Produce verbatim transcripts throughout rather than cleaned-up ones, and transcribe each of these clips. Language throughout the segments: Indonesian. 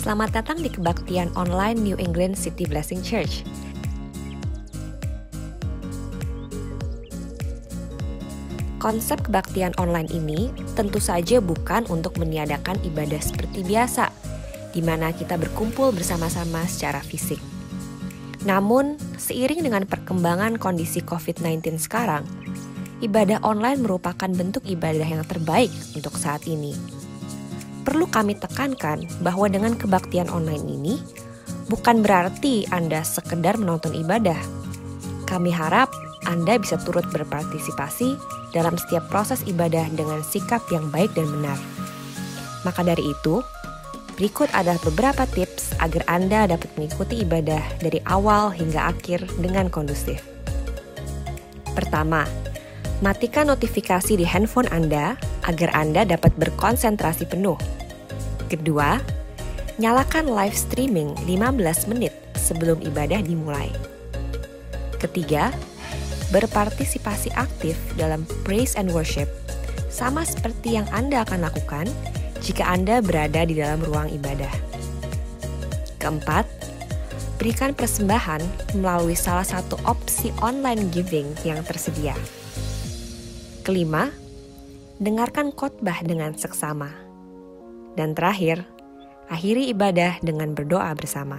Selamat datang di kebaktian online New England City Blessing Church. Konsep kebaktian online ini tentu saja bukan untuk meniadakan ibadah seperti biasa, di mana kita berkumpul bersama-sama secara fisik. Namun, seiring dengan perkembangan kondisi covid sembilan belas sekarang, ibadah online merupakan bentuk ibadah yang terbaik untuk saat ini. Perlu kami tekankan bahwa dengan kebaktian online ini, bukan berarti Anda sekedar menonton ibadah. Kami harap Anda bisa turut berpartisipasi dalam setiap proses ibadah dengan sikap yang baik dan benar. Maka dari itu, berikut adalah beberapa tips agar Anda dapat mengikuti ibadah dari awal hingga akhir dengan kondusif. Pertama, matikan notifikasi di handphone Anda agar Anda dapat berkonsentrasi penuh. Kedua, nyalakan live streaming lima belas menit sebelum ibadah dimulai. Ketiga, berpartisipasi aktif dalam praise and worship, sama seperti yang Anda akan lakukan jika Anda berada di dalam ruang ibadah. Keempat, berikan persembahan melalui salah satu opsi online giving yang tersedia. Kelima, dengarkan khotbah dengan seksama. Dan terakhir, akhiri ibadah dengan berdoa bersama.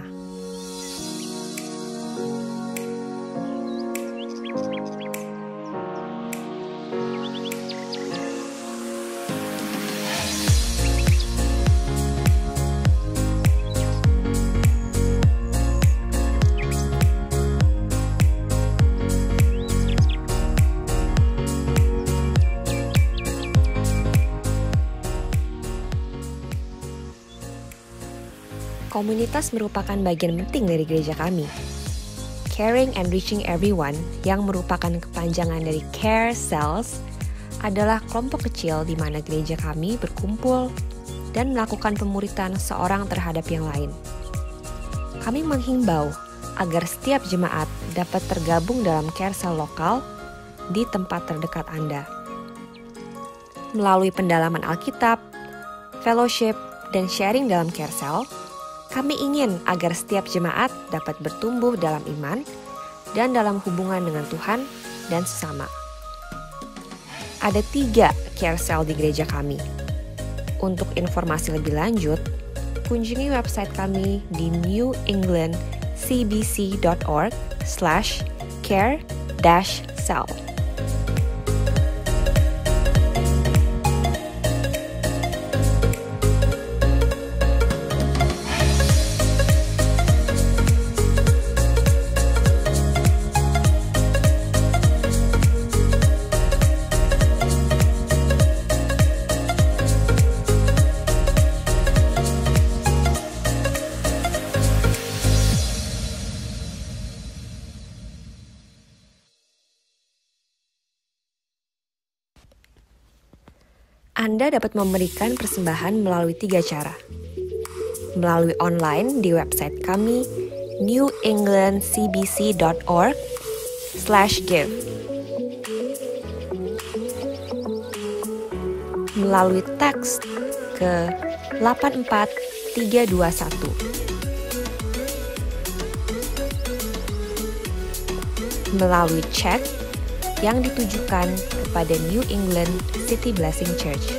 Komunitas merupakan bagian penting dari gereja kami. Caring and Reaching Everyone, yang merupakan kepanjangan dari Care Cells, adalah kelompok kecil di mana gereja kami berkumpul dan melakukan pemuritan seorang terhadap yang lain. Kami menghimbau agar setiap jemaat dapat tergabung dalam Care Cell lokal di tempat terdekat Anda. Melalui pendalaman Alkitab, fellowship, dan sharing dalam Care Cell, kami ingin agar setiap jemaat dapat bertumbuh dalam iman dan dalam hubungan dengan Tuhan dan sesama. Ada tiga Care Cell di gereja kami. Untuk informasi lebih lanjut, kunjungi website kami di new england c b c dot org slash care dash cell. Anda dapat memberikan persembahan melalui tiga cara. Melalui online di website kami new england c b c dot org slash give. Melalui teks ke delapan empat tiga dua satu. Melalui cek yang ditujukan kepada New England City Blessing Church.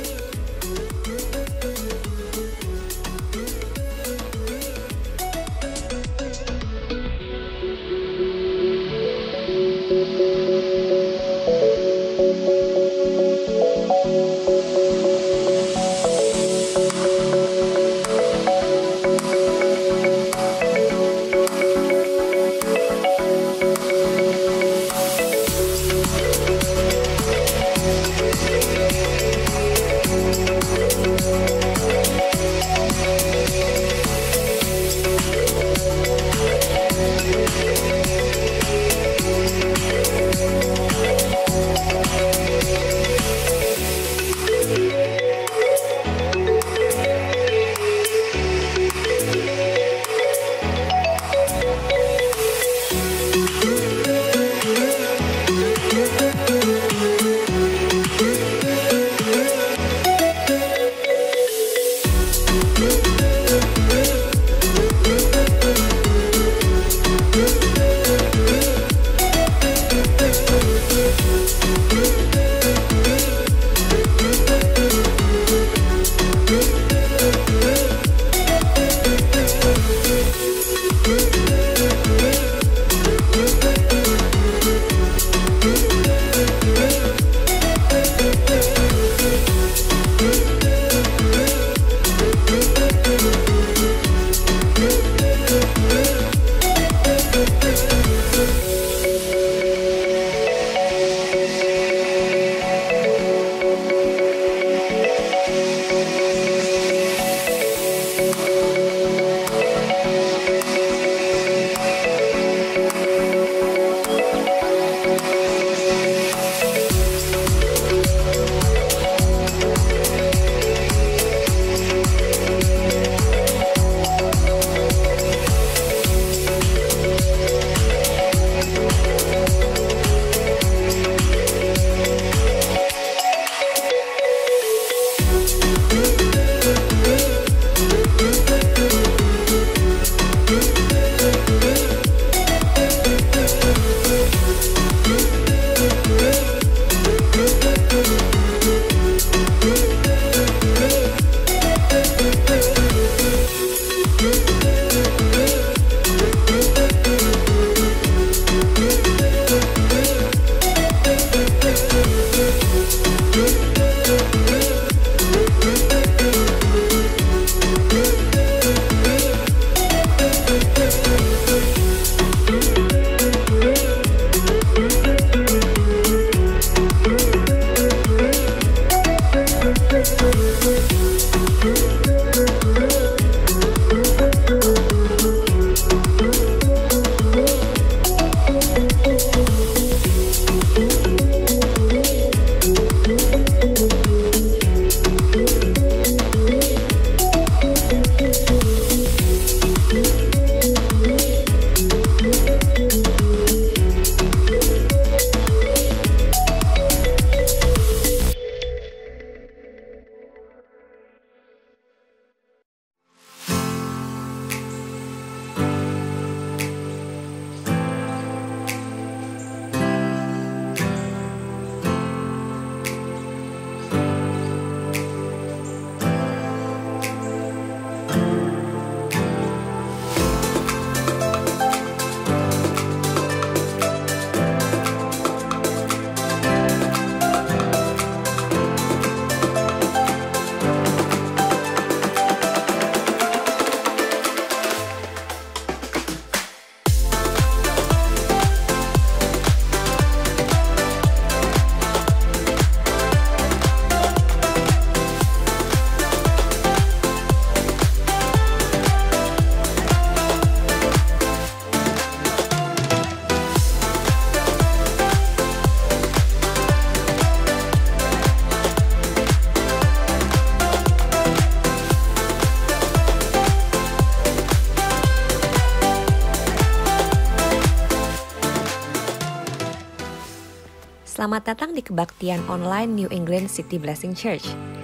Selamat datang di kebaktian online New England City Blessing Church.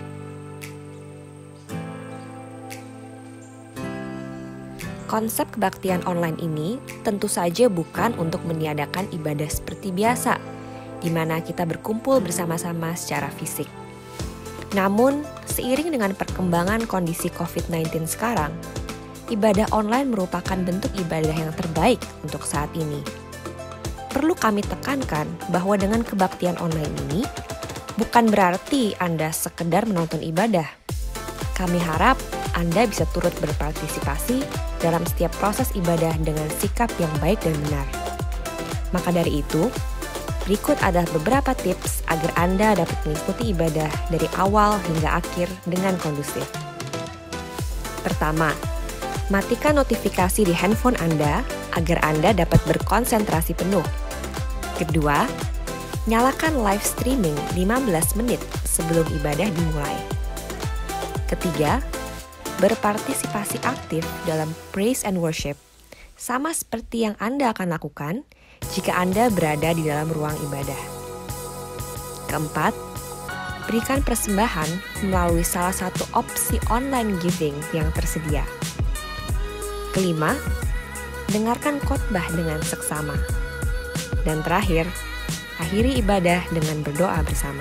Konsep kebaktian online ini tentu saja bukan untuk meniadakan ibadah seperti biasa, di mana kita berkumpul bersama-sama secara fisik. Namun, seiring dengan perkembangan kondisi covid sembilan belas sekarang, ibadah online merupakan bentuk ibadah yang terbaik untuk saat ini. Perlu kami tekankan bahwa dengan kebaktian online ini, bukan berarti Anda sekedar menonton ibadah. Kami harap Anda bisa turut berpartisipasi dalam setiap proses ibadah dengan sikap yang baik dan benar. Maka dari itu, berikut adalah beberapa tips agar Anda dapat mengikuti ibadah dari awal hingga akhir dengan kondusif. Pertama, matikan notifikasi di handphone Anda agar Anda dapat berkonsentrasi penuh. Kedua, nyalakan live streaming lima belas menit sebelum ibadah dimulai. Ketiga, berpartisipasi aktif dalam praise and worship, sama seperti yang Anda akan lakukan jika Anda berada di dalam ruang ibadah. Keempat, berikan persembahan melalui salah satu opsi online giving yang tersedia. Kelima, dengarkan khotbah dengan seksama. Dan terakhir, akhiri ibadah dengan berdoa bersama.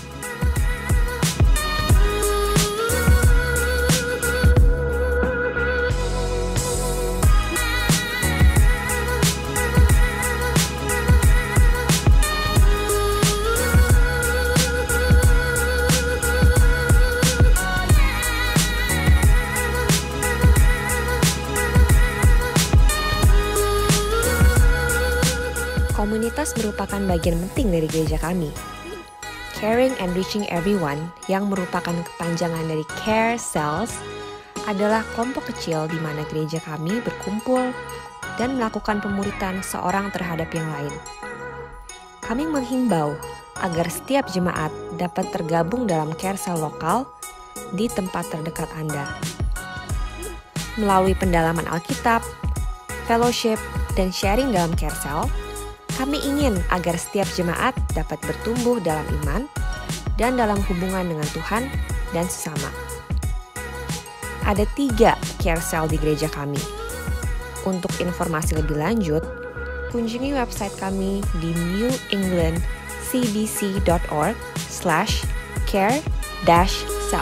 Komunitas merupakan bagian penting dari gereja kami. Caring and Reaching Everyone, yang merupakan kepanjangan dari Care Cells, adalah kelompok kecil di mana gereja kami berkumpul dan melakukan pemuritan seorang terhadap yang lain. Kami menghimbau agar setiap jemaat dapat tergabung dalam Care Cell lokal di tempat terdekat Anda. Melalui pendalaman Alkitab, fellowship, dan sharing dalam Care Cell, kami ingin agar setiap jemaat dapat bertumbuh dalam iman dan dalam hubungan dengan Tuhan dan sesama. Ada tiga Care Cell di gereja kami. Untuk informasi lebih lanjut, kunjungi website kami di new england c b c dot org slash care dash cell.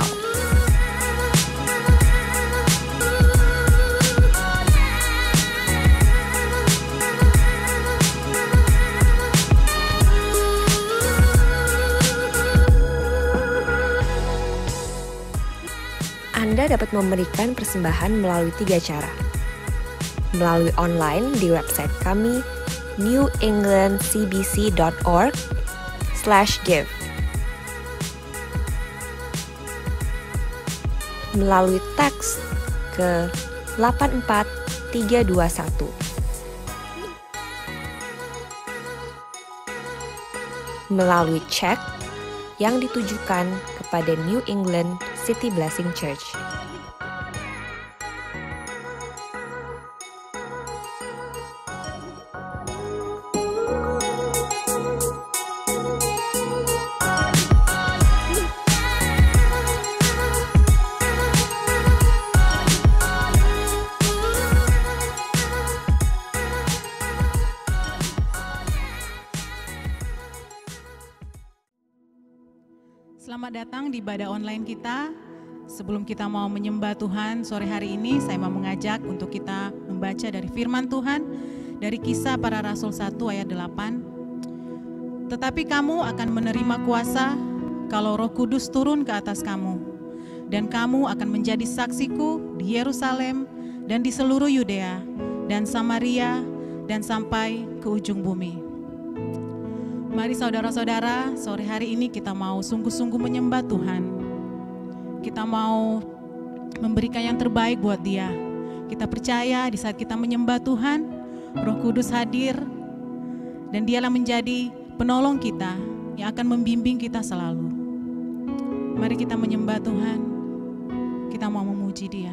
Anda dapat memberikan persembahan melalui tiga cara. Melalui online di website kami new england c b c dot org slash give. Melalui teks ke delapan empat tiga dua satu. Melalui cek yang ditujukan kepada New England City Blessing Church. Selamat datang di ibadah online kita. Sebelum kita mau menyembah Tuhan sore hari ini, saya mau mengajak untuk kita membaca dari firman Tuhan dari Kisah Para Rasul satu ayat delapan. Tetapi kamu akan menerima kuasa kalau Roh Kudus turun ke atas kamu, dan kamu akan menjadi saksiku di Yerusalem dan di seluruh Yudea dan Samaria dan sampai ke ujung bumi. Mari saudara-saudara, sore hari ini kita mau sungguh-sungguh menyembah Tuhan. Kita mau memberikan yang terbaik buat Dia. Kita percaya di saat kita menyembah Tuhan, Roh Kudus hadir dan Dialah menjadi penolong kita yang akan membimbing kita selalu. Mari kita menyembah Tuhan. Kita mau memuji Dia.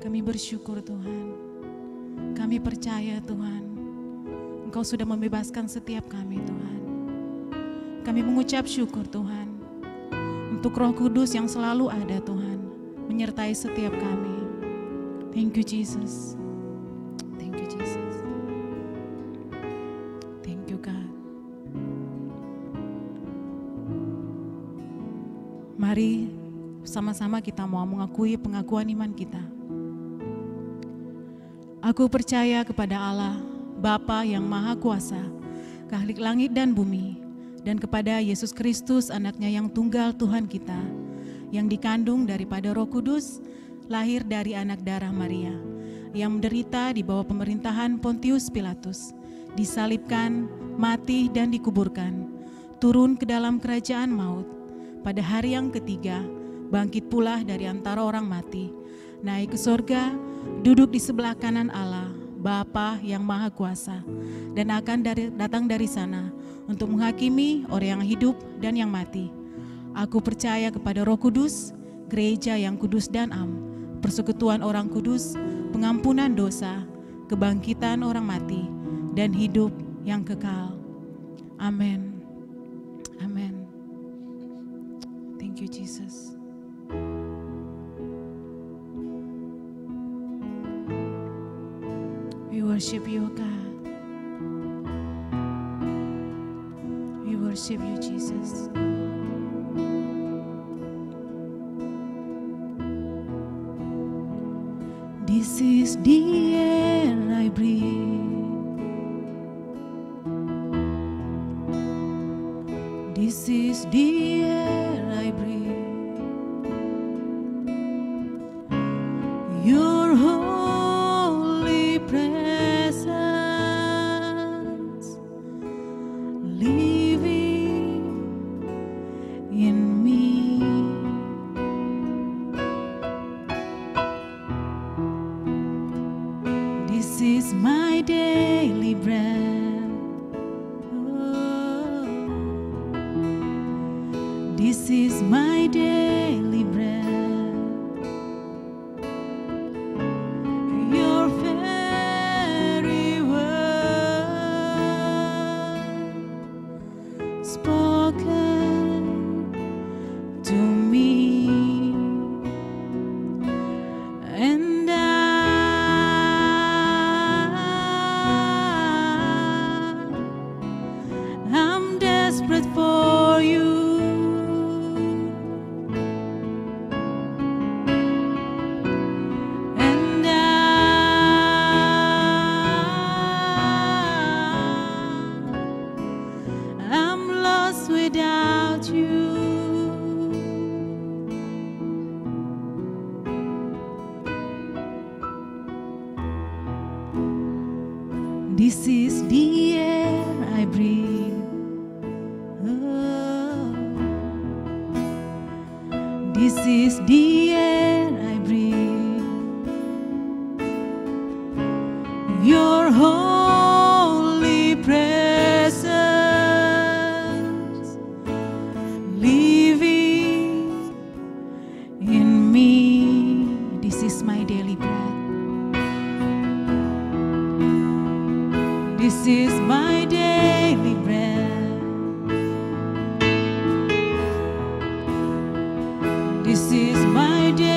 Kami bersyukur Tuhan. Kami percaya Tuhan, Engkau sudah membebaskan setiap kami Tuhan. Kami mengucap syukur Tuhan, untuk Roh Kudus yang selalu ada Tuhan, menyertai setiap kami. Thank you Jesus. Thank you Jesus. Thank you God. Mari sama-sama kita mau mengakui pengakuan iman kita. Aku percaya kepada Allah, Bapa yang Maha Kuasa, Khalik langit dan bumi, dan kepada Yesus Kristus anaknya yang tunggal Tuhan kita, yang dikandung daripada Roh Kudus, lahir dari anak darah Maria, yang menderita di bawah pemerintahan Pontius Pilatus, disalibkan, mati dan dikuburkan, turun ke dalam kerajaan maut, pada hari yang ketiga, bangkit pula dari antara orang mati, naik ke sorga, duduk di sebelah kanan Allah, Bapa yang Maha Kuasa, dan akan dari, datang dari sana untuk menghakimi orang yang hidup dan yang mati. Aku percaya kepada Roh Kudus, gereja yang kudus dan am, persekutuan orang kudus, pengampunan dosa, kebangkitan orang mati, dan hidup yang kekal. Amin. Amin. Thank you Jesus. We worship you, God. We worship you, Jesus. This is the air I breathe. This is the air I breathe. Your holy presence living in me. This is my daily bread. Oh, this is my daily bread. Your very word spoken to me, and I, I'm desperate for you. And I, I'm lost without you. This is the air I breathe. Oh, this is the air I breathe. Your holy presence living in me. This is my daily bread. This is my daily bread. This is my daily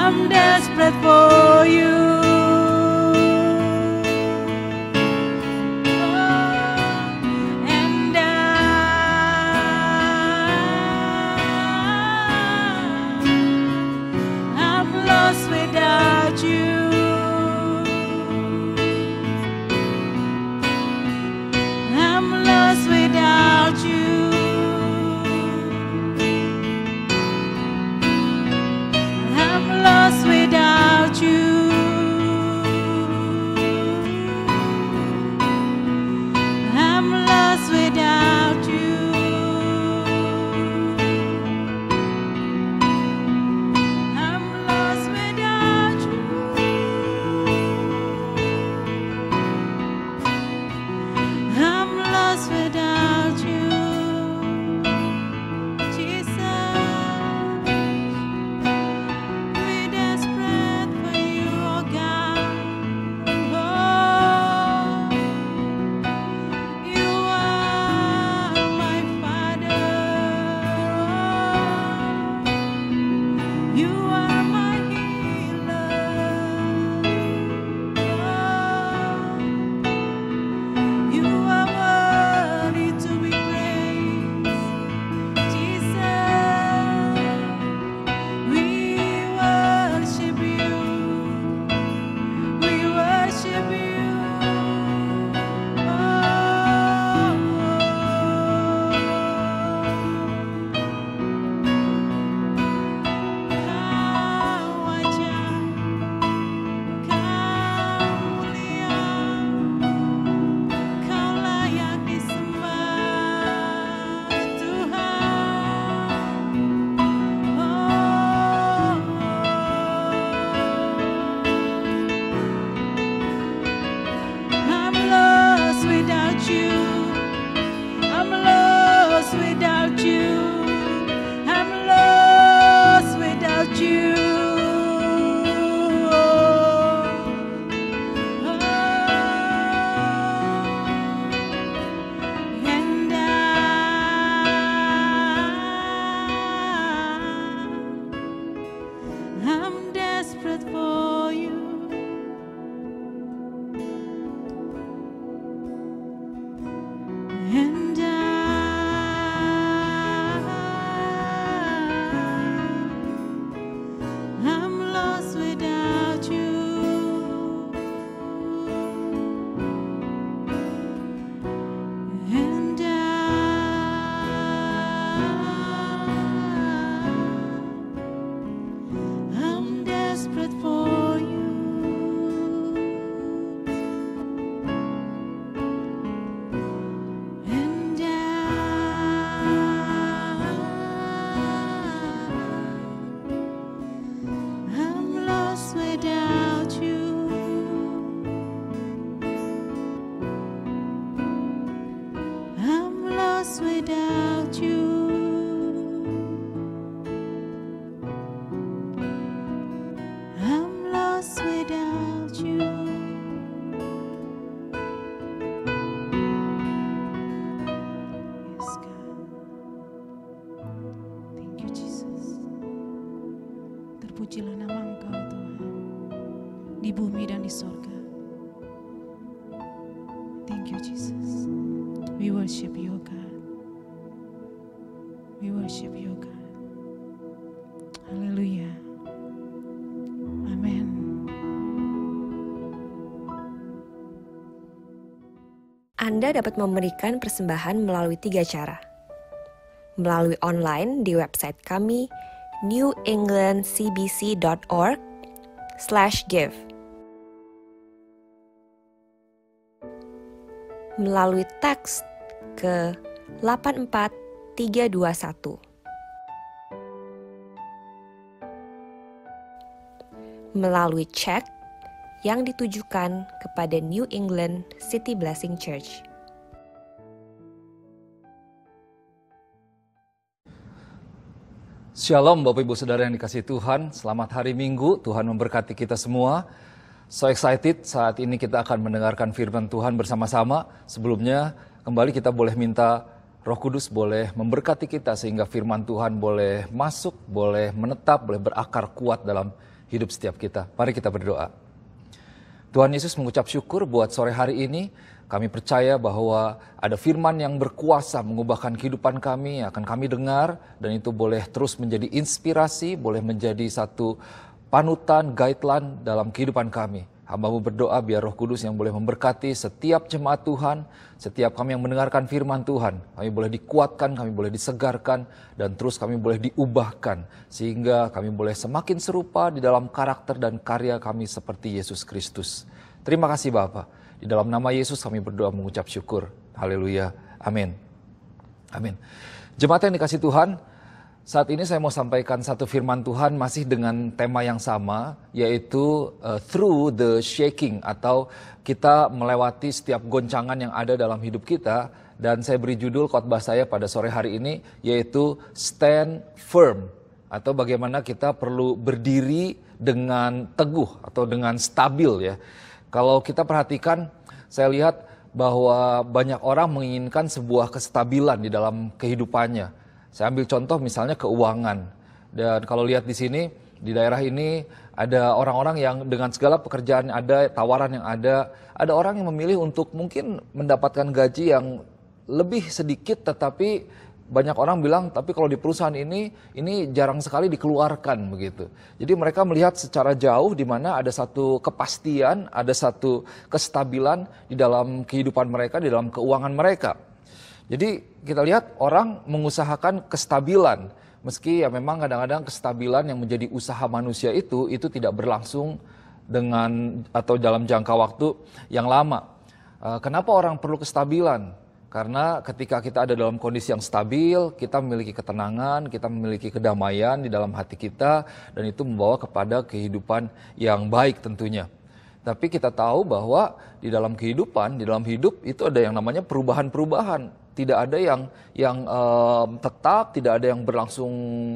I'm desperate for you. Terpujilah nama Engkau Tuhan, di bumi dan di sorga. Thank you Jesus. We worship you God. We worship you God. Haleluya. Amin. Anda dapat memberikan persembahan melalui tiga cara. Melalui online di website kami new england c b c dot org slash give. Melalui teks ke delapan empat tiga dua satu. Melalui cek yang ditujukan kepada New England City Blessing Church. Shalom Bapak Ibu Saudara yang dikasihi Tuhan, selamat hari Minggu, Tuhan memberkati kita semua. So excited, saat ini kita akan mendengarkan firman Tuhan bersama-sama. Sebelumnya kembali kita boleh minta Roh Kudus boleh memberkati kita sehingga firman Tuhan boleh masuk, boleh menetap, boleh berakar kuat dalam hidup setiap kita. Mari kita berdoa. Tuhan Yesus, mengucap syukur buat sore hari ini. Kami percaya bahwa ada firman yang berkuasa mengubahkan kehidupan kami, yang akan kami dengar, dan itu boleh terus menjadi inspirasi, boleh menjadi satu panutan, guideline dalam kehidupan kami. Hamba-Mu berdoa biar Roh Kudus yang boleh memberkati setiap jemaat Tuhan, setiap kami yang mendengarkan firman Tuhan. Kami boleh dikuatkan, kami boleh disegarkan, dan terus kami boleh diubahkan. Sehingga kami boleh semakin serupa di dalam karakter dan karya kami seperti Yesus Kristus. Terima kasih Bapa. Di dalam nama Yesus kami berdoa mengucap syukur. Haleluya. Amin. Amin. Jemaat yang dikasih Tuhan, saat ini saya mau sampaikan satu firman Tuhan masih dengan tema yang sama, yaitu uh, through the shaking, atau kita melewati setiap goncangan yang ada dalam hidup kita. Dan saya beri judul khotbah saya pada sore hari ini, yaitu stand firm, atau bagaimana kita perlu berdiri dengan teguh atau dengan stabil ya. Kalau kita perhatikan, saya lihat bahwa banyak orang menginginkan sebuah kestabilan di dalam kehidupannya. Saya ambil contoh misalnya keuangan. Dan kalau lihat di sini, di daerah ini ada orang-orang yang dengan segala pekerjaan yang ada, tawaran yang ada, ada orang yang memilih untuk mungkin mendapatkan gaji yang lebih sedikit, tetapi banyak orang bilang, tapi kalau di perusahaan ini, ini jarang sekali dikeluarkan begitu. Jadi mereka melihat secara jauh di mana ada satu kepastian, ada satu kestabilan di dalam kehidupan mereka, di dalam keuangan mereka. Jadi kita lihat orang mengusahakan kestabilan, meski ya memang kadang-kadang kestabilan yang menjadi usaha manusia itu, itu tidak berlangsung dengan atau dalam jangka waktu yang lama. Kenapa orang perlu kestabilan? Karena ketika kita ada dalam kondisi yang stabil, kita memiliki ketenangan, kita memiliki kedamaian di dalam hati kita, dan itu membawa kepada kehidupan yang baik tentunya. Tapi kita tahu bahwa di dalam kehidupan, di dalam hidup itu ada yang namanya perubahan-perubahan. Tidak ada yang yang um, tetap, tidak ada yang berlangsung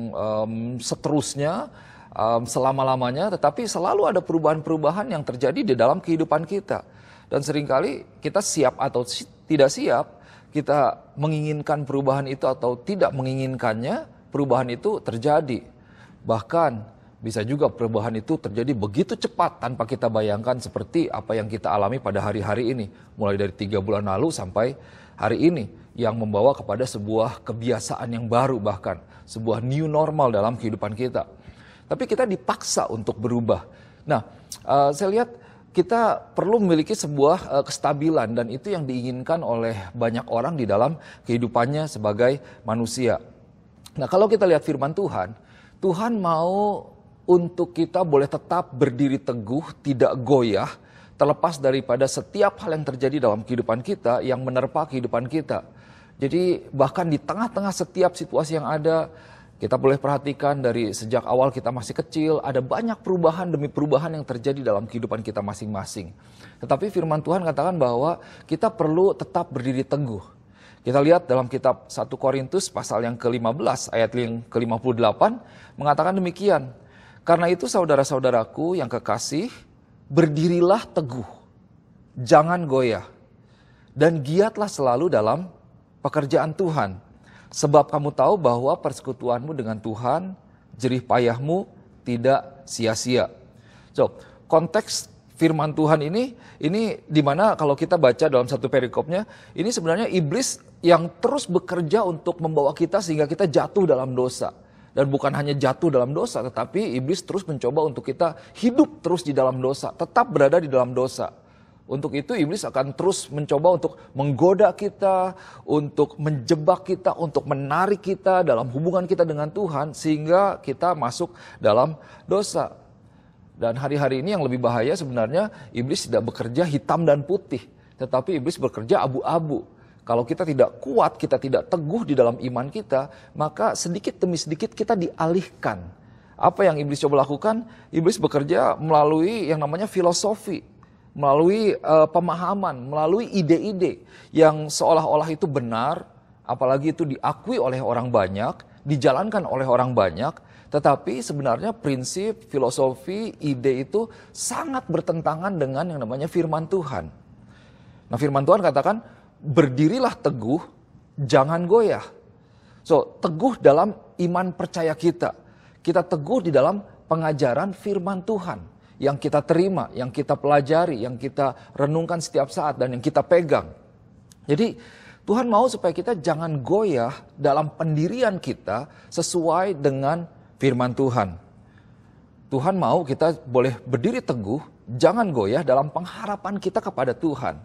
um, seterusnya, um, selama-lamanya, tetapi selalu ada perubahan-perubahan yang terjadi di dalam kehidupan kita. Dan seringkali kita siap atau tidak siap, kita menginginkan perubahan itu atau tidak menginginkannya, perubahan itu terjadi. Bahkan bisa juga perubahan itu terjadi begitu cepat tanpa kita bayangkan, seperti apa yang kita alami pada hari-hari ini. Mulai dari tiga bulan lalu sampai hari ini, yang membawa kepada sebuah kebiasaan yang baru, bahkan sebuah new normal dalam kehidupan kita. Tapi kita dipaksa untuk berubah. Nah, uh, saya lihat kita perlu memiliki sebuah uh, kestabilan, dan itu yang diinginkan oleh banyak orang di dalam kehidupannya sebagai manusia. Nah, kalau kita lihat firman Tuhan, Tuhan mau untuk kita boleh tetap berdiri teguh, tidak goyah, terlepas daripada setiap hal yang terjadi dalam kehidupan kita yang menerpa kehidupan kita. Jadi bahkan di tengah-tengah setiap situasi yang ada, kita boleh perhatikan dari sejak awal kita masih kecil, ada banyak perubahan demi perubahan yang terjadi dalam kehidupan kita masing-masing. Tetapi firman Tuhan katakan bahwa kita perlu tetap berdiri teguh. Kita lihat dalam kitab satu Korintus pasal yang ke lima belas ayat yang ke lima puluh delapan mengatakan demikian. Karena itu saudara-saudaraku yang kekasih, berdirilah teguh, jangan goyah, dan giatlah selalu dalam pekerjaan Tuhan. Sebab kamu tahu bahwa persekutuanmu dengan Tuhan, jerih payahmu tidak sia-sia. So, konteks firman Tuhan ini, ini dimana kalau kita baca dalam satu perikopnya, ini sebenarnya iblis yang terus bekerja untuk membawa kita sehingga kita jatuh dalam dosa. Dan bukan hanya jatuh dalam dosa, tetapi iblis terus mencoba untuk kita hidup terus di dalam dosa, tetap berada di dalam dosa. Untuk itu iblis akan terus mencoba untuk menggoda kita, untuk menjebak kita, untuk menarik kita dalam hubungan kita dengan Tuhan, sehingga kita masuk dalam dosa. Dan hari-hari ini yang lebih bahaya sebenarnya, iblis tidak bekerja hitam dan putih, tetapi iblis bekerja abu-abu. Kalau kita tidak kuat, kita tidak teguh di dalam iman kita, maka sedikit demi sedikit kita dialihkan. Apa yang iblis coba lakukan? Iblis bekerja melalui yang namanya filosofi, melalui uh, pemahaman, melalui ide-ide yang seolah-olah itu benar, apalagi itu diakui oleh orang banyak, dijalankan oleh orang banyak, tetapi sebenarnya prinsip, filosofi, ide itu sangat bertentangan dengan yang namanya firman Tuhan. Nah, firman Tuhan katakan, berdirilah teguh, jangan goyah. So, teguh dalam iman percaya kita. Kita teguh di dalam pengajaran firman Tuhan yang kita terima, yang kita pelajari, yang kita renungkan setiap saat dan yang kita pegang. Jadi Tuhan mau supaya kita jangan goyah dalam pendirian kita sesuai dengan firman Tuhan. Tuhan mau kita boleh berdiri teguh, jangan goyah dalam pengharapan kita kepada Tuhan,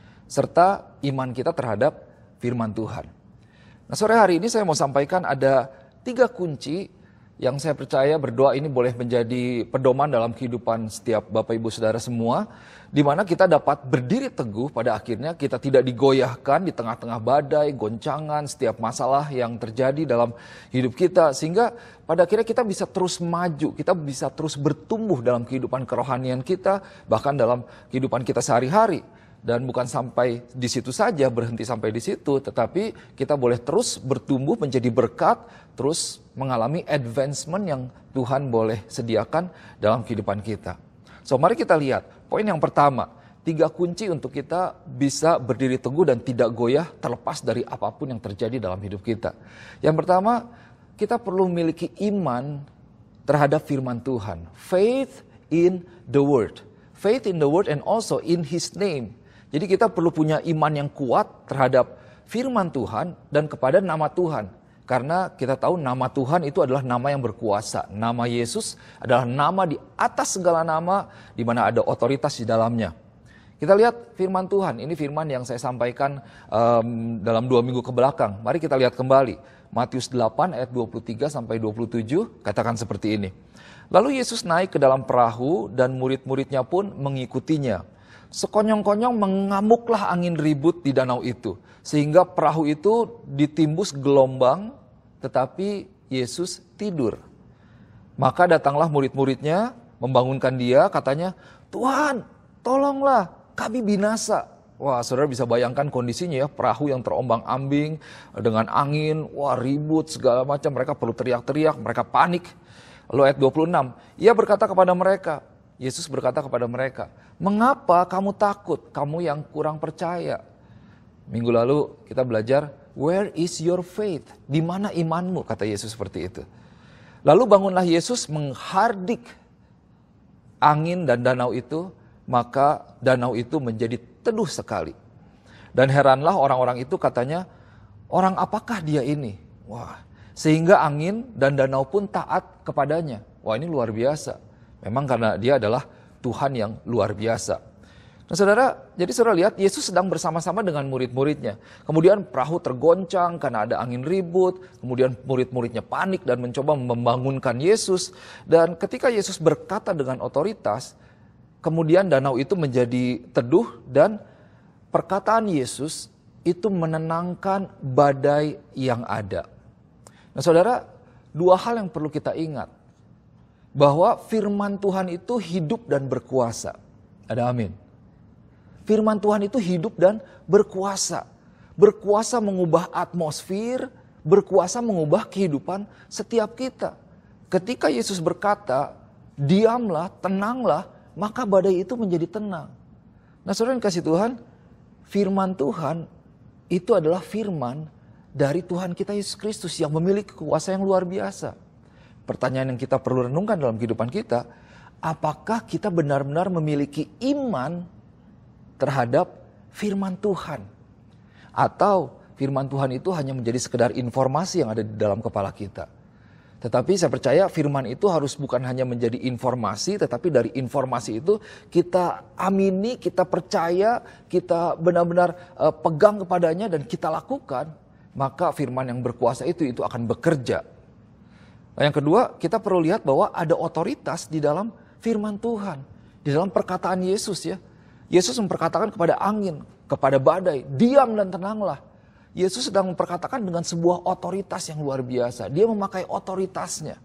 serta iman kita terhadap firman Tuhan. Nah, sore hari ini saya mau sampaikan ada tiga kunci yang saya percaya berdoa ini boleh menjadi pedoman dalam kehidupan setiap Bapak Ibu Saudara semua, di mana kita dapat berdiri teguh pada akhirnya, kita tidak digoyahkan di tengah-tengah badai, goncangan, setiap masalah yang terjadi dalam hidup kita, sehingga pada akhirnya kita bisa terus maju, kita bisa terus bertumbuh dalam kehidupan kerohanian kita, bahkan dalam kehidupan kita sehari-hari. Dan bukan sampai di situ saja, berhenti sampai di situ, tetapi kita boleh terus bertumbuh menjadi berkat, terus mengalami advancement yang Tuhan boleh sediakan dalam kehidupan kita. So, mari kita lihat poin yang pertama, tiga kunci untuk kita bisa berdiri teguh dan tidak goyah terlepas dari apapun yang terjadi dalam hidup kita. Yang pertama, kita perlu memiliki iman terhadap firman Tuhan. Faith in the word. Faith in the word and also in his name. Jadi kita perlu punya iman yang kuat terhadap firman Tuhan dan kepada nama Tuhan. Karena kita tahu nama Tuhan itu adalah nama yang berkuasa. Nama Yesus adalah nama di atas segala nama, di mana ada otoritas di dalamnya. Kita lihat firman Tuhan, ini firman yang saya sampaikan um, dalam dua minggu ke belakang. Mari kita lihat kembali. Matius delapan ayat dua puluh tiga sampai dua puluh tujuh katakan seperti ini. Lalu Yesus naik ke dalam perahu dan murid-muridnya pun mengikutinya. Sekonyong-konyong mengamuklah angin ribut di danau itu, sehingga perahu itu ditimbus gelombang, tetapi Yesus tidur. Maka datanglah murid-muridnya, membangunkan dia, katanya, "Tuhan, tolonglah, kami binasa." Wah, saudara bisa bayangkan kondisinya ya, perahu yang terombang-ambing dengan angin, wah ribut segala macam, mereka perlu teriak-teriak, mereka panik. Lalu ayat dua puluh enam, ia berkata kepada mereka, Yesus berkata kepada mereka, "Mengapa kamu takut, kamu yang kurang percaya?" Minggu lalu kita belajar, "Where is your faith?" Di mana imanmu, kata Yesus seperti itu. Lalu bangunlah Yesus menghardik angin dan danau itu, maka danau itu menjadi teduh sekali. Dan heranlah orang-orang itu, katanya, "Orang apakah dia ini?" Wah, sehingga angin dan danau pun taat kepadanya. Wah, ini luar biasa. Memang karena dia adalah Tuhan yang luar biasa. Nah saudara, jadi saudara lihat Yesus sedang bersama-sama dengan murid-muridnya. Kemudian perahu tergoncang karena ada angin ribut. Kemudian murid-muridnya panik dan mencoba membangunkan Yesus. Dan ketika Yesus berkata dengan otoritas, kemudian danau itu menjadi teduh dan perkataan Yesus itu menenangkan badai yang ada. Nah saudara, dua hal yang perlu kita ingat. Bahwa firman Tuhan itu hidup dan berkuasa. Ada amin. Firman Tuhan itu hidup dan berkuasa. Berkuasa mengubah atmosfer, berkuasa mengubah kehidupan setiap kita. Ketika Yesus berkata, "Diamlah, tenanglah," maka badai itu menjadi tenang. Nah saudara yang kasih Tuhan, firman Tuhan itu adalah firman dari Tuhan kita Yesus Kristus yang memiliki kuasa yang luar biasa. Pertanyaan yang kita perlu renungkan dalam kehidupan kita, apakah kita benar-benar memiliki iman terhadap firman Tuhan? Atau firman Tuhan itu hanya menjadi sekedar informasi yang ada di dalam kepala kita? Tetapi saya percaya firman itu harus bukan hanya menjadi informasi, tetapi dari informasi itu kita amini, kita percaya, kita benar-benar uh, pegang kepadanya dan kita lakukan, maka firman yang berkuasa itu itu akan bekerja. Nah, yang kedua, kita perlu lihat bahwa ada otoritas di dalam firman Tuhan. Di dalam perkataan Yesus ya. Yesus memperkatakan kepada angin, kepada badai, "Diam dan tenanglah." Yesus sedang memperkatakan dengan sebuah otoritas yang luar biasa. Dia memakai otoritasnya.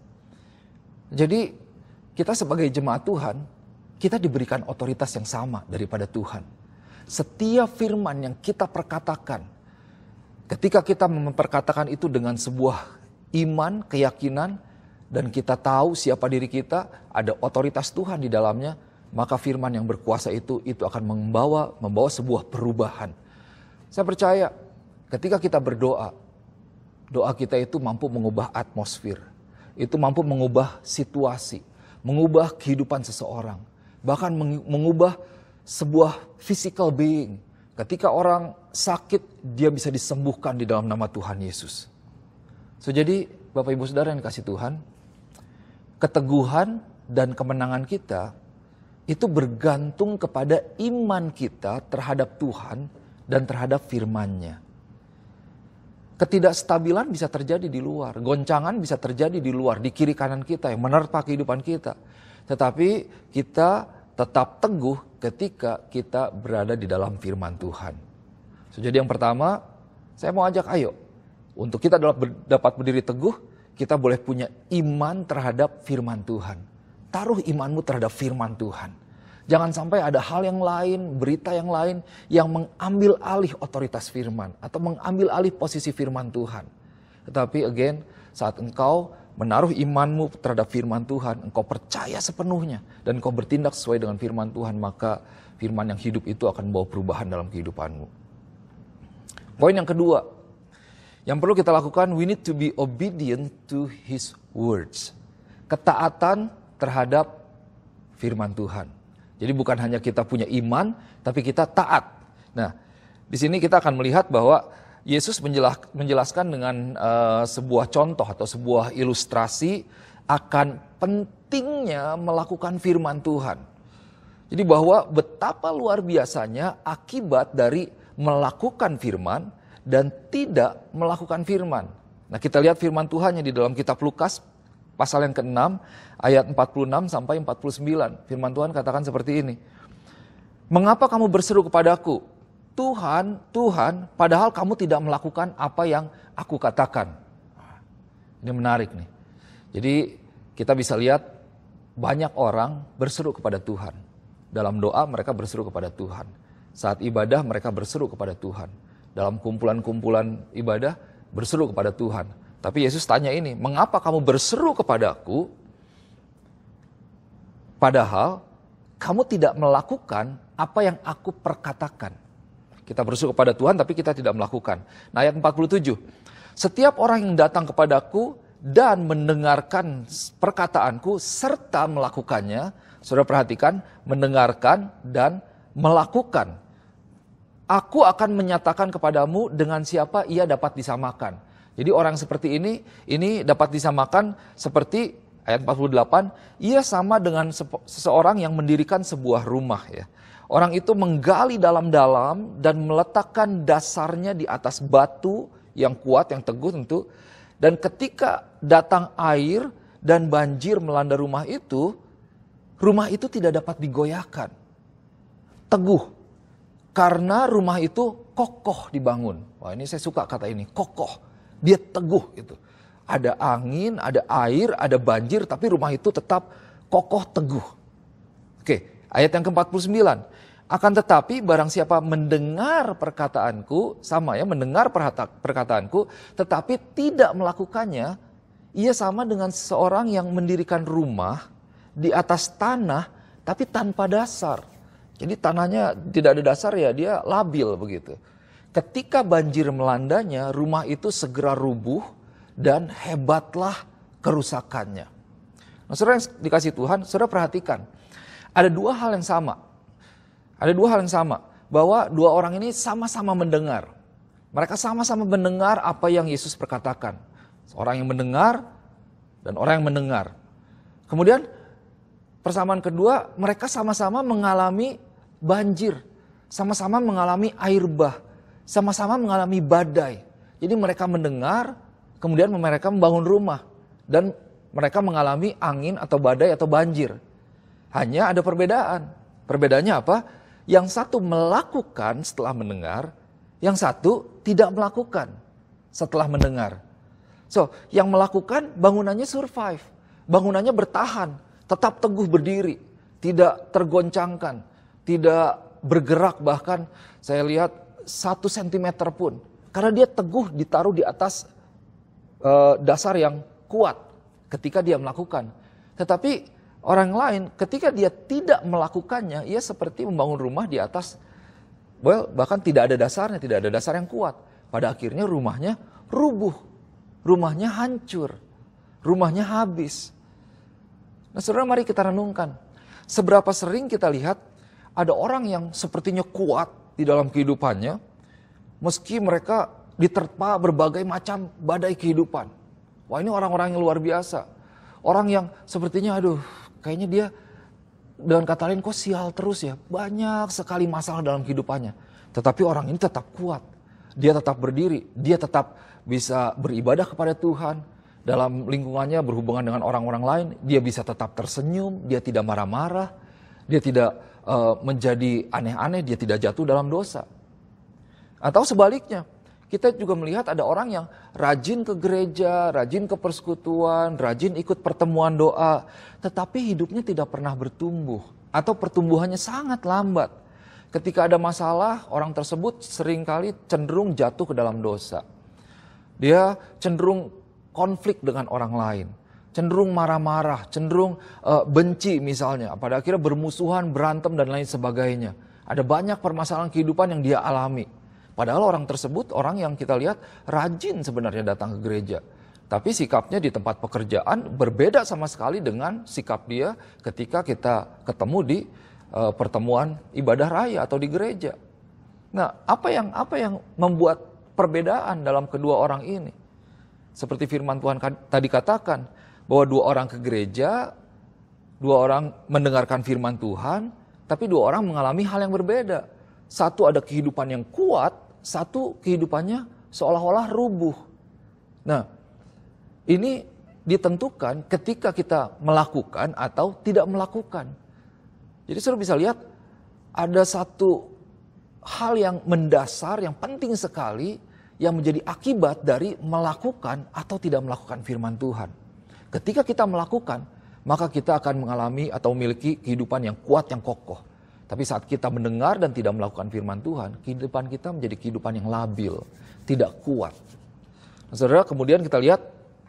Jadi kita sebagai jemaat Tuhan, kita diberikan otoritas yang sama daripada Tuhan. Setiap firman yang kita perkatakan, ketika kita memperkatakan itu dengan sebuah iman, keyakinan, dan kita tahu siapa diri kita, ada otoritas Tuhan di dalamnya, maka firman yang berkuasa itu itu akan membawa membawa sebuah perubahan. Saya percaya ketika kita berdoa, doa kita itu mampu mengubah atmosfer, itu mampu mengubah situasi, mengubah kehidupan seseorang, bahkan mengubah sebuah physical being. Ketika orang sakit, dia bisa disembuhkan di dalam nama Tuhan Yesus. So, jadi Bapak Ibu Saudara yang dikasih Tuhan, keteguhan dan kemenangan kita itu bergantung kepada iman kita terhadap Tuhan dan terhadap firman-Nya. Ketidakstabilan bisa terjadi di luar, goncangan bisa terjadi di luar, di kiri kanan kita yang menerpa kehidupan kita. Tetapi kita tetap teguh ketika kita berada di dalam firman Tuhan. So, jadi yang pertama, saya mau ajak ayo, untuk kita dapat berdiri teguh, kita boleh punya iman terhadap firman Tuhan. Taruh imanmu terhadap firman Tuhan. Jangan sampai ada hal yang lain, berita yang lain yang mengambil alih otoritas firman atau mengambil alih posisi firman Tuhan. Tetapi again, saat engkau menaruh imanmu terhadap firman Tuhan, engkau percaya sepenuhnya dan engkau bertindak sesuai dengan firman Tuhan, maka firman yang hidup itu akan membawa perubahan dalam kehidupanmu. Poin yang kedua, yang perlu kita lakukan, we need to be obedient to His words. Ketaatan terhadap firman Tuhan. Jadi bukan hanya kita punya iman, tapi kita taat. Nah, di sini kita akan melihat bahwa Yesus menjelaskan dengan uh, sebuah contoh atau sebuah ilustrasi akan pentingnya melakukan firman Tuhan. Jadi bahwa betapa luar biasanya akibat dari melakukan firman dan tidak melakukan firman. Nah, kita lihat firman Tuhan yang di dalam kitab Lukas pasal yang keenam ayat empat puluh enam sampai empat puluh sembilan. Firman Tuhan katakan seperti ini. Mengapa kamu berseru kepadaku? Tuhan, Tuhan, padahal kamu tidak melakukan apa yang aku katakan. Ini menarik nih. Jadi kita bisa lihat banyak orang berseru kepada Tuhan. Dalam doa mereka berseru kepada Tuhan. Saat ibadah mereka berseru kepada Tuhan. Dalam kumpulan-kumpulan ibadah berseru kepada Tuhan. Tapi Yesus tanya ini, mengapa kamu berseru kepadaku? Padahal kamu tidak melakukan apa yang aku perkatakan. Kita berseru kepada Tuhan tapi kita tidak melakukan. Nah, ayat empat puluh tujuh. Setiap orang yang datang kepadaku dan mendengarkan perkataanku serta melakukannya. Saudara perhatikan, mendengarkan dan melakukan. Aku akan menyatakan kepadamu dengan siapa ia dapat disamakan. Jadi orang seperti ini, ini dapat disamakan seperti ayat empat puluh delapan, ia sama dengan seseorang yang mendirikan sebuah rumah ya. Orang itu menggali dalam-dalam dan meletakkan dasarnya di atas batu yang kuat, yang teguh tentu. Dan ketika datang air dan banjir melanda rumah itu, rumah itu tidak dapat digoyahkan. Teguh. Karena rumah itu kokoh dibangun. Wah, ini saya suka kata ini, kokoh. Dia teguh gitu. Ada angin, ada air, ada banjir, tapi rumah itu tetap kokoh teguh. Oke, ayat yang ke empat puluh sembilan. Akan tetapi barang siapa mendengar perkataanku, sama ya, mendengar perkataanku, tetapi tidak melakukannya, ia sama dengan seorang yang mendirikan rumah di atas tanah, tapi tanpa dasar. Jadi tanahnya tidak ada dasar ya, dia labil begitu. Ketika banjir melandanya, rumah itu segera rubuh dan hebatlah kerusakannya. Nah, saudara yang dikasih Tuhan, saudara perhatikan. Ada dua hal yang sama. Ada dua hal yang sama. Bahwa dua orang ini sama-sama mendengar. Mereka sama-sama mendengar apa yang Yesus perkatakan. Orang yang mendengar dan orang yang mendengar. Kemudian persamaan kedua, mereka sama-sama mengalami banjir. Sama-sama mengalami air bah. Sama-sama mengalami badai. Jadi mereka mendengar, kemudian mereka membangun rumah. Dan mereka mengalami angin atau badai atau banjir. Hanya ada perbedaan. Perbedaannya apa? Yang satu melakukan setelah mendengar, yang satu tidak melakukan setelah mendengar. So, yang melakukan bangunannya survive. Bangunannya bertahan, tetap teguh berdiri. Tidak tergoncangkan, tidak bergerak, bahkan saya lihat satu sentimeter pun. Karena dia teguh ditaruh di atas uh, dasar yang kuat ketika dia melakukan. Tetapi orang lain ketika dia tidak melakukannya, ia seperti membangun rumah di atas, well, bahkan tidak ada dasarnya, tidak ada dasar yang kuat. Pada akhirnya rumahnya rubuh, rumahnya hancur, rumahnya habis. Nah saudara, mari kita renungkan. Seberapa sering kita lihat ada orang yang sepertinya kuat di dalam kehidupannya, meski mereka diterpa berbagai macam badai kehidupan. Wah, ini orang-orang yang luar biasa. Orang yang sepertinya aduh kayaknya dia, dengan kata lain, kok sial terus ya. Banyak sekali masalah dalam kehidupannya. Tetapi orang ini tetap kuat. Dia tetap berdiri. Dia tetap bisa beribadah kepada Tuhan. Dalam lingkungannya berhubungan dengan orang-orang lain. Dia bisa tetap tersenyum. Dia tidak marah-marah. Dia tidak uh, menjadi aneh-aneh. Dia tidak jatuh dalam dosa. Atau sebaliknya. Kita juga melihat ada orang yang rajin ke gereja, rajin ke persekutuan, rajin ikut pertemuan doa. Tetapi hidupnya tidak pernah bertumbuh. Atau pertumbuhannya sangat lambat. Ketika ada masalah, orang tersebut seringkali cenderung jatuh ke dalam dosa. Dia cenderung konflik dengan orang lain. Cenderung marah-marah, cenderung uh, benci misalnya. Pada akhirnya bermusuhan, berantem dan lain sebagainya. Ada banyak permasalahan kehidupan yang dia alami. Padahal orang tersebut, orang yang kita lihat rajin sebenarnya datang ke gereja. Tapi sikapnya di tempat pekerjaan berbeda sama sekali dengan sikap dia ketika kita ketemu di uh, pertemuan ibadah raya atau di gereja. Nah, apa yang apa yang membuat perbedaan dalam kedua orang ini? Seperti firman Tuhan tadi katakan, bahwa dua orang ke gereja, dua orang mendengarkan firman Tuhan, tapi dua orang mengalami hal yang berbeda. Satu ada kehidupan yang kuat, satu kehidupannya seolah-olah rubuh. Nah, ini ditentukan ketika kita melakukan atau tidak melakukan. Jadi saudara bisa lihat ada satu hal yang mendasar, yang penting sekali, yang menjadi akibat dari melakukan atau tidak melakukan firman Tuhan. Ketika kita melakukan, maka kita akan mengalami atau memiliki kehidupan yang kuat, yang kokoh. Tapi saat kita mendengar dan tidak melakukan firman Tuhan, kehidupan kita menjadi kehidupan yang labil, tidak kuat. Nah, saudara, kemudian kita lihat,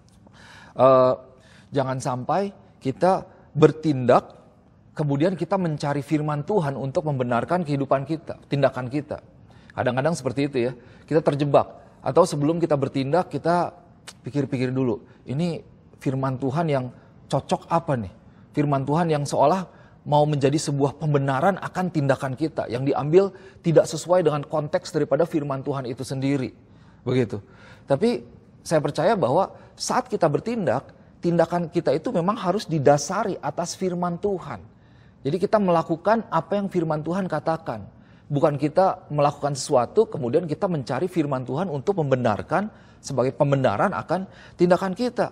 uh, jangan sampai kita bertindak, kemudian kita mencari firman Tuhan untuk membenarkan kehidupan kita, tindakan kita. Kadang-kadang seperti itu ya, kita terjebak. Atau sebelum kita bertindak, kita pikir-pikir dulu, ini firman Tuhan yang cocok apa nih? Firman Tuhan yang seolah mau menjadi sebuah pembenaran akan tindakan kita yang diambil tidak sesuai dengan konteks daripada firman Tuhan itu sendiri. Begitu. Tapi saya percaya bahwa saat kita bertindak, tindakan kita itu memang harus didasari atas firman Tuhan. Jadi kita melakukan apa yang firman Tuhan katakan. Bukan kita melakukan sesuatu kemudian kita mencari firman Tuhan untuk membenarkan sebagai pembenaran akan tindakan kita.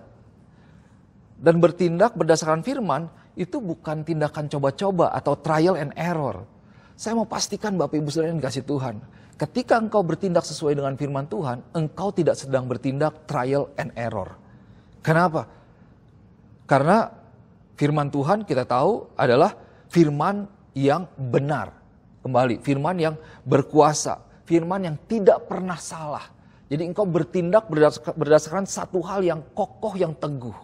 Dan bertindak berdasarkan firman itu bukan tindakan coba-coba atau trial and error. Saya mau pastikan Bapak Ibu Saudara yang dikasih Tuhan, ketika engkau bertindak sesuai dengan firman Tuhan, engkau tidak sedang bertindak trial and error. Kenapa? Karena firman Tuhan kita tahu adalah firman yang benar. Kembali, firman yang berkuasa, firman yang tidak pernah salah. Jadi engkau bertindak berdasarkan satu hal yang kokoh, yang teguh.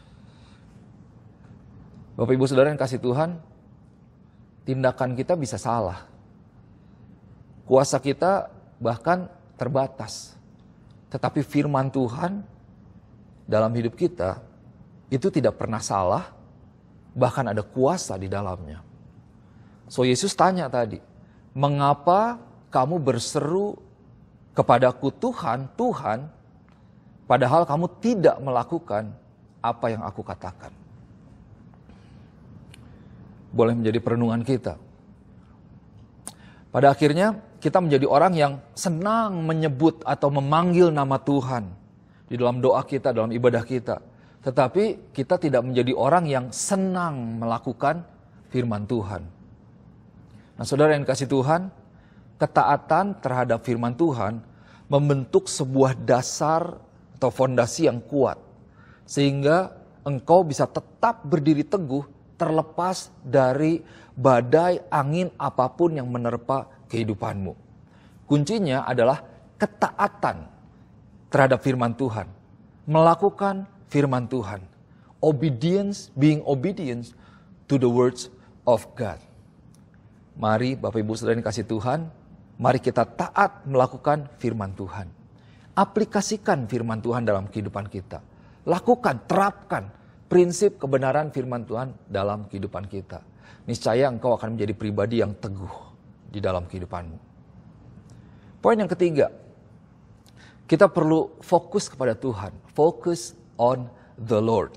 Bapak Ibu Saudara yang kasih Tuhan, tindakan kita bisa salah. Kuasa kita bahkan terbatas. Tetapi firman Tuhan dalam hidup kita itu tidak pernah salah, bahkan ada kuasa di dalamnya. So Yesus tanya tadi, mengapa kamu berseru kepadaku Tuhan, Tuhan, padahal kamu tidak melakukan apa yang aku katakan. Boleh menjadi perenungan kita. Pada akhirnya kita menjadi orang yang senang menyebut atau memanggil nama Tuhan di dalam doa kita, dalam ibadah kita. Tetapi kita tidak menjadi orang yang senang melakukan firman Tuhan. Nah, saudara yang dikasih Tuhan, ketaatan terhadap firman Tuhan membentuk sebuah dasar atau fondasi yang kuat. Sehingga engkau bisa tetap berdiri teguh terlepas dari badai angin apapun yang menerpa kehidupanmu. Kuncinya adalah ketaatan terhadap firman Tuhan. Melakukan firman Tuhan. Obedience, being obedience to the words of God. Mari Bapak Ibu Saudara yang kasih Tuhan, mari kita taat melakukan firman Tuhan. Aplikasikan firman Tuhan dalam kehidupan kita. Lakukan, terapkan. prinsip kebenaran firman Tuhan dalam kehidupan kita. Niscaya engkau akan menjadi pribadi yang teguh di dalam kehidupanmu. Poin yang ketiga, kita perlu fokus kepada Tuhan. Focus on the Lord.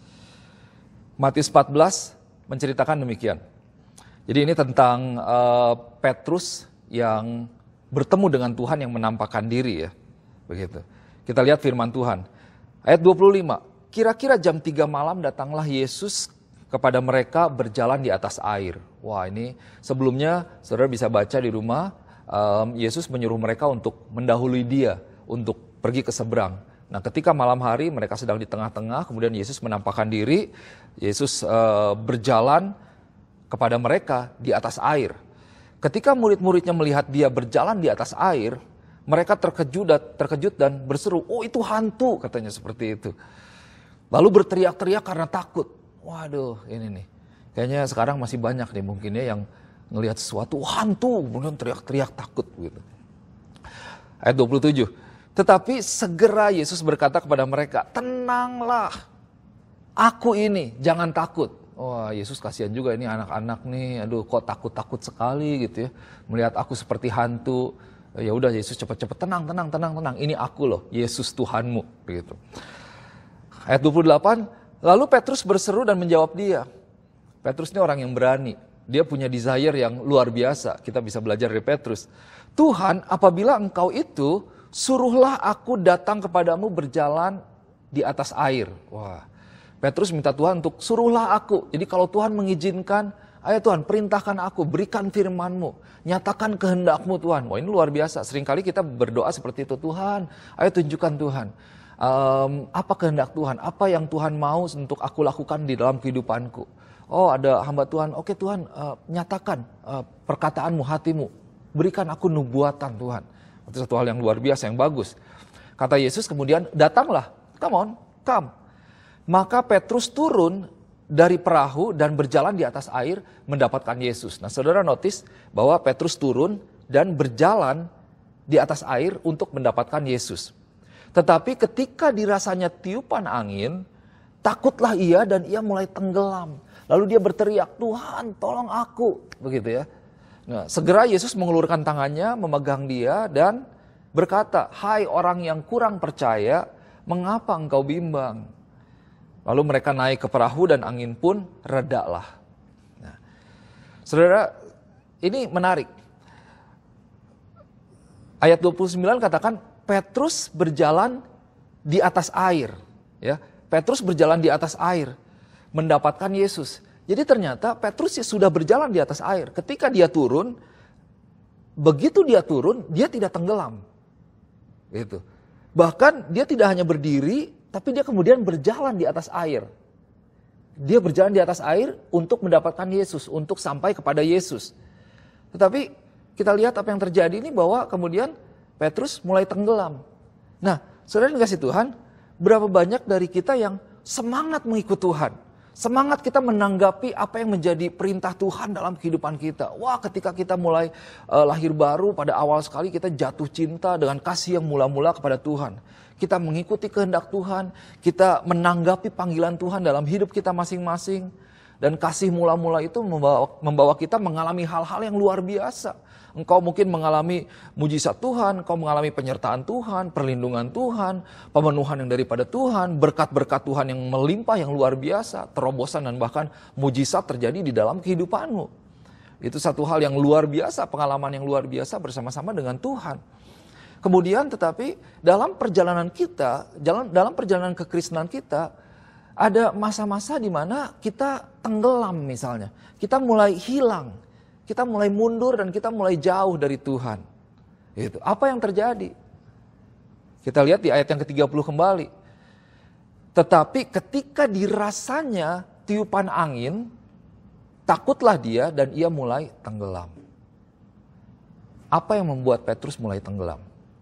Matius empat belas menceritakan demikian. Jadi ini tentang uh, Petrus yang bertemu dengan Tuhan yang menampakkan diri ya. Begitu. Kita lihat firman Tuhan. Ayat dua puluh lima. Kira-kira jam tiga malam datanglah Yesus kepada mereka berjalan di atas air. Wah, ini sebelumnya saudara bisa baca di rumah, um, Yesus menyuruh mereka untuk mendahului dia, untuk pergi ke seberang. Nah, ketika malam hari mereka sedang di tengah-tengah, kemudian Yesus menampakkan diri, Yesus uh, berjalan kepada mereka di atas air. Ketika murid-muridnya melihat dia berjalan di atas air, mereka terkejut dan, terkejut dan berseru, oh itu hantu, katanya seperti itu. Lalu berteriak-teriak karena takut. Waduh, ini nih. Kayaknya sekarang masih banyak nih mungkin ya yang ngelihat sesuatu, hantu, kemudian teriak-teriak takut gitu. Ayat dua puluh tujuh. Tetapi segera Yesus berkata kepada mereka, tenanglah, aku ini, jangan takut. Wah, Yesus kasihan juga ini anak-anak nih, aduh kok takut-takut sekali gitu ya. Melihat aku seperti hantu. Ya udah Yesus cepat-cepat tenang, tenang, tenang, tenang. Ini aku loh, Yesus Tuhanmu begitu. Ayat dua puluh delapan, lalu Petrus berseru dan menjawab dia. Petrus ini orang yang berani. Dia punya desire yang luar biasa. Kita bisa belajar dari Petrus. Tuhan, apabila engkau itu, suruhlah aku datang kepadamu berjalan di atas air. Wah, Petrus minta Tuhan untuk suruhlah aku. Jadi kalau Tuhan mengizinkan, ayo Tuhan perintahkan aku, berikan firman-Mu, nyatakan kehendak-Mu Tuhan. Wah, ini luar biasa. Seringkali kita berdoa seperti itu, Tuhan, ayo tunjukkan Tuhan. Um, apa kehendak Tuhan, apa yang Tuhan mau untuk aku lakukan di dalam kehidupanku. Oh, ada hamba Tuhan, oke Tuhan, uh, nyatakan uh, perkataan-Mu, hati-Mu. Berikan aku nubuatan Tuhan. Itu satu hal yang luar biasa, yang bagus. Kata Yesus kemudian, datanglah, come on, come. Maka Petrus turun dari perahu dan berjalan di atas air mendapatkan Yesus. Nah, saudara notice bahwa Petrus turun dan berjalan di atas air untuk mendapatkan Yesus. Tetapi ketika dirasanya tiupan angin, takutlah ia dan ia mulai tenggelam. Lalu dia berteriak, Tuhan tolong aku. Begitu ya. Nah, segera Yesus mengulurkan tangannya, memegang dia dan berkata, hai orang yang kurang percaya, mengapa engkau bimbang? Lalu mereka naik ke perahu dan angin pun redalah. Nah, saudara, ini menarik. Ayat dua puluh sembilan katakan Petrus berjalan di atas air. Ya, Petrus berjalan di atas air mendapatkan Yesus. Jadi ternyata Petrus sudah berjalan di atas air. Ketika dia turun, begitu dia turun, dia tidak tenggelam. Gitu. Bahkan dia tidak hanya berdiri, tapi dia kemudian berjalan di atas air. Dia berjalan di atas air untuk mendapatkan Yesus, untuk sampai kepada Yesus. Tetapi kita lihat apa yang terjadi ini bahwa kemudian Petrus mulai tenggelam. Nah, saudara dikasih Tuhan, berapa banyak dari kita yang semangat mengikut Tuhan. Semangat kita menanggapi apa yang menjadi perintah Tuhan dalam kehidupan kita. Wah, ketika kita mulai uh, lahir baru pada awal sekali kita jatuh cinta dengan kasih yang mula-mula kepada Tuhan. Kita mengikuti kehendak Tuhan, kita menanggapi panggilan Tuhan dalam hidup kita masing-masing. Dan kasih mula-mula itu membawa, membawa kita mengalami hal-hal yang luar biasa. Engkau mungkin mengalami mujizat Tuhan, engkau mengalami penyertaan Tuhan, perlindungan Tuhan, pemenuhan yang daripada Tuhan, berkat-berkat Tuhan yang melimpah yang luar biasa, terobosan dan bahkan mujizat terjadi di dalam kehidupanmu. Itu satu hal yang luar biasa, pengalaman yang luar biasa bersama-sama dengan Tuhan. Kemudian tetapi dalam perjalanan kita, dalam perjalanan kekristenan kita, ada masa-masa di mana kita tenggelam misalnya, kita mulai hilang. Kita mulai mundur dan kita mulai jauh dari Tuhan. Itu. Apa yang terjadi? Kita lihat di ayat yang ke tiga puluh kembali. Tetapi ketika dirasanya tiupan angin, takutlah dia dan ia mulai tenggelam. Apa yang membuat Petrus mulai tenggelam?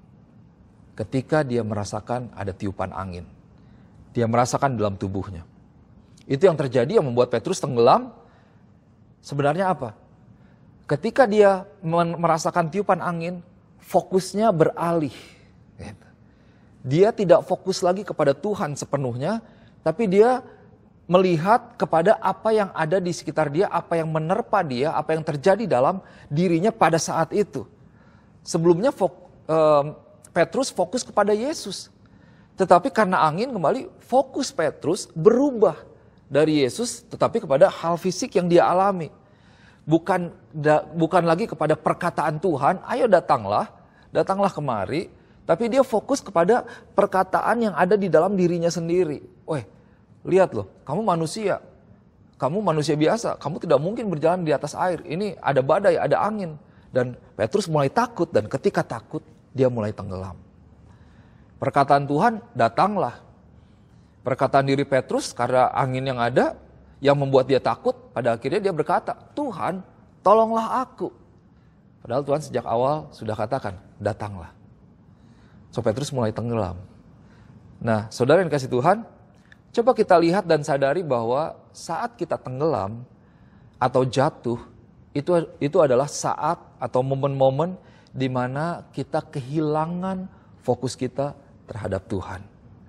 Ketika dia merasakan ada tiupan angin. Dia merasakan dalam tubuhnya. Itu yang terjadi yang membuat Petrus tenggelam. Sebenarnya apa? Ketika dia merasakan tiupan angin, fokusnya beralih. Dia tidak fokus lagi kepada Tuhan sepenuhnya, tapi dia melihat kepada apa yang ada di sekitar dia, apa yang menerpa dia, apa yang terjadi dalam dirinya pada saat itu. Sebelumnya fok, eh, Petrus fokus kepada Yesus. Tetapi karena angin kembali, fokus Petrus berubah dari Yesus tetapi kepada hal fisik yang dia alami. Bukan, da, bukan lagi kepada perkataan Tuhan, ayo datanglah, datanglah kemari. Tapi dia fokus kepada perkataan yang ada di dalam dirinya sendiri. Weh, lihat loh, kamu manusia. Kamu manusia biasa, kamu tidak mungkin berjalan di atas air. Ini ada badai, ada angin. Dan Petrus mulai takut, dan ketika takut, dia mulai tenggelam. Perkataan Tuhan, datanglah. Perkataan diri Petrus, karena angin yang ada, yang membuat dia takut, pada akhirnya dia berkata, Tuhan, tolonglah aku. Padahal Tuhan sejak awal sudah katakan, datanglah. So Petrus mulai tenggelam. Nah, saudara yang kasih Tuhan, coba kita lihat dan sadari bahwa saat kita tenggelam atau jatuh, itu itu adalah saat atau momen-momen di mana kita kehilangan fokus kita terhadap Tuhan.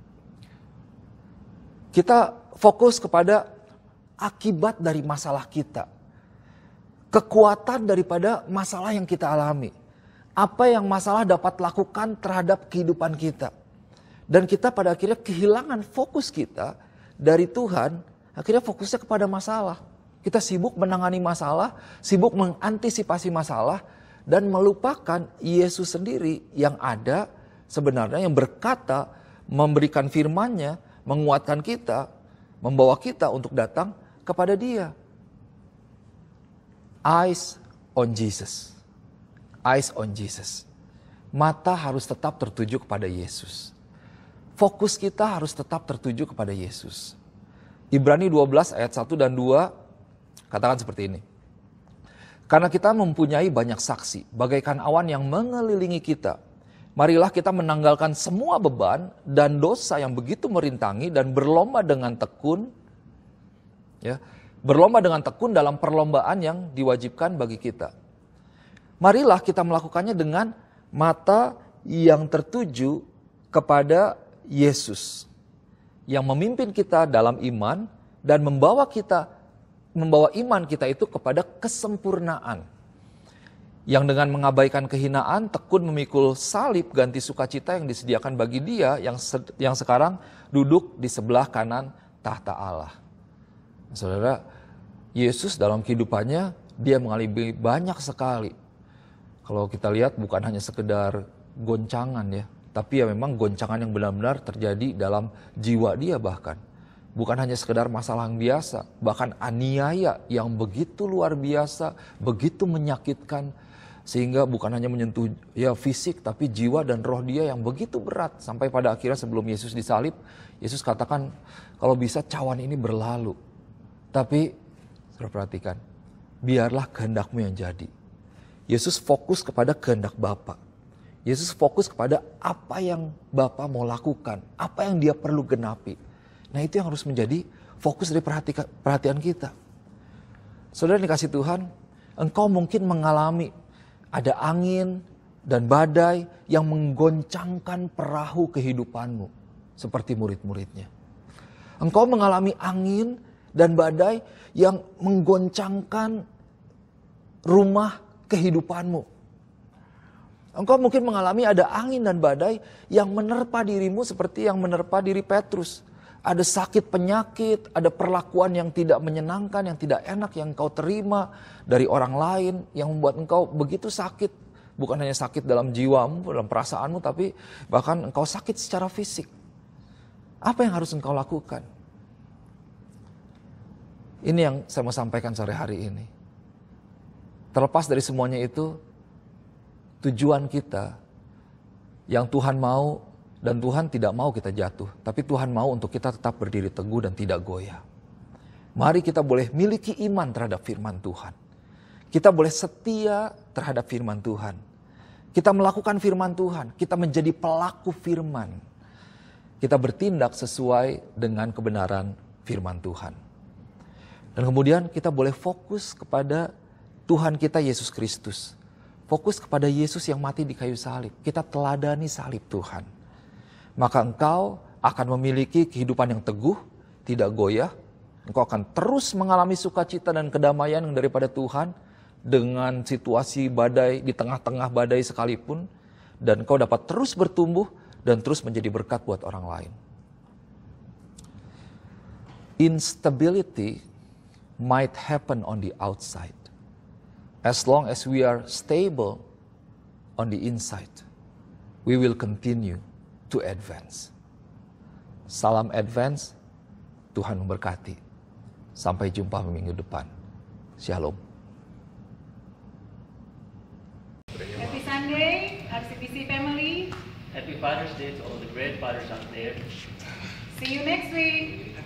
Kita fokus kepada akibat dari masalah kita. Kekuatan daripada masalah yang kita alami. Apa yang masalah dapat lakukan terhadap kehidupan kita. Dan kita pada akhirnya kehilangan fokus kita dari Tuhan, akhirnya fokusnya kepada masalah. Kita sibuk menangani masalah, sibuk mengantisipasi masalah, dan melupakan Yesus sendiri yang ada sebenarnya, yang berkata, memberikan firman-Nya, menguatkan kita, membawa kita untuk datang kepada Dia. Eyes on Jesus. Eyes on Jesus. Mata harus tetap tertuju kepada Yesus. Fokus kita harus tetap tertuju kepada Yesus. Ibrani dua belas ayat satu dan dua katakan seperti ini. Karena kita mempunyai banyak saksi, bagaikan awan yang mengelilingi kita. Marilah kita menanggalkan semua beban dan dosa yang begitu merintangi dan berlomba dengan tekun. Ya, berlomba dengan tekun dalam perlombaan yang diwajibkan bagi kita. Marilah kita melakukannya dengan mata yang tertuju kepada Yesus. Yang memimpin kita dalam iman dan membawa kita, membawa iman kita itu kepada kesempurnaan. Yang dengan mengabaikan kehinaan, tekun memikul salib ganti sukacita yang disediakan bagi Dia yang, yang sekarang duduk di sebelah kanan tahta Allah. Saudara, Yesus dalam kehidupannya, Dia mengalami banyak sekali. Kalau kita lihat bukan hanya sekedar goncangan ya, tapi ya memang goncangan yang benar-benar terjadi dalam jiwa Dia bahkan. Bukan hanya sekedar masalah yang biasa, bahkan aniaya yang begitu luar biasa, begitu menyakitkan, sehingga bukan hanya menyentuh ya fisik, tapi jiwa dan roh Dia yang begitu berat. Sampai pada akhirnya sebelum Yesus disalib, Yesus katakan kalau bisa cawan ini berlalu. Tapi, saudara perhatikan, biarlah kehendak-Mu yang jadi. Yesus fokus kepada kehendak Bapa. Yesus fokus kepada apa yang Bapa mau lakukan, apa yang Dia perlu genapi. Nah, itu yang harus menjadi fokus dari perhatian kita. Saudara dikasih Tuhan, engkau mungkin mengalami ada angin dan badai yang menggoncangkan perahu kehidupanmu, seperti murid-muridnya. Engkau mengalami angin dan badai yang menggoncangkan rumah kehidupanmu. Engkau mungkin mengalami ada angin dan badai yang menerpa dirimu seperti yang menerpa diri Petrus. Ada sakit penyakit, ada perlakuan yang tidak menyenangkan, yang tidak enak yang engkau terima dari orang lain yang membuat engkau begitu sakit. Bukan hanya sakit dalam jiwamu, dalam perasaanmu, tapi bahkan engkau sakit secara fisik. Apa yang harus engkau lakukan? Ini yang saya mau sampaikan sore hari ini. Terlepas dari semuanya itu, tujuan kita yang Tuhan mau, dan Tuhan tidak mau kita jatuh, tapi Tuhan mau untuk kita tetap berdiri teguh dan tidak goyah. Mari kita boleh miliki iman terhadap firman Tuhan. Kita boleh setia terhadap firman Tuhan. Kita melakukan firman Tuhan, kita menjadi pelaku firman. Kita bertindak sesuai dengan kebenaran firman Tuhan. Dan kemudian kita boleh fokus kepada Tuhan kita Yesus Kristus. Fokus kepada Yesus yang mati di kayu salib. Kita teladani salib Tuhan. Maka engkau akan memiliki kehidupan yang teguh, tidak goyah, Engkau akan terus mengalami sukacita dan kedamaian yang daripada Tuhan dengan situasi badai, di tengah-tengah badai sekalipun. Dan engkau dapat terus bertumbuh dan terus menjadi berkat buat orang lain. Instability might happen on the outside. As long as we are stable on the inside, we will continue to advance. Salam advance, Tuhan memberkati. Sampai jumpa minggu depan. Shalom. Happy Sunday, R C B C family. Happy Father's Day to all the great fathers out there. See you next week.